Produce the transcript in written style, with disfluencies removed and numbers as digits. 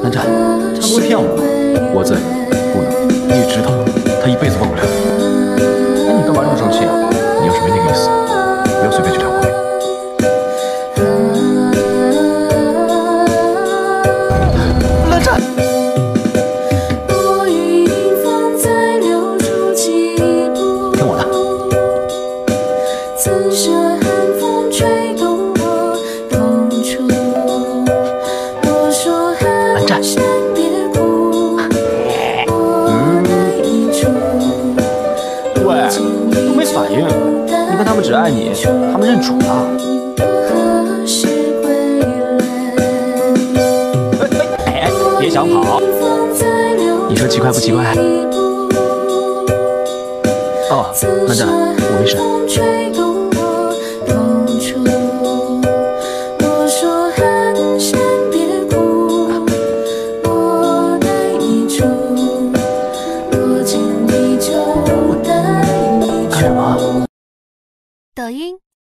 南展，他不会骗我吧？ 我在，不能，你也知道，他一辈子忘不了。 那你干嘛这么生气啊？ 你要是没那个意思，不要随便去撩拨。 南展。 听我的。南战。喂，都没反应。你看他们只爱你，他们认主了。哎，别想跑。你说奇怪不奇怪？哦，南展，我没事。 干什么？ 抖音。